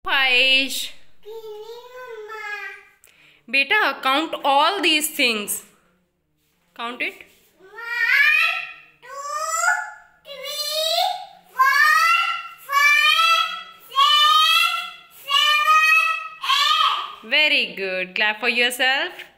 Paish. Beta, count all these things. Count it. 1, 2, 3, 4, 5, 6, 7, 8. Very good. Clap for yourself.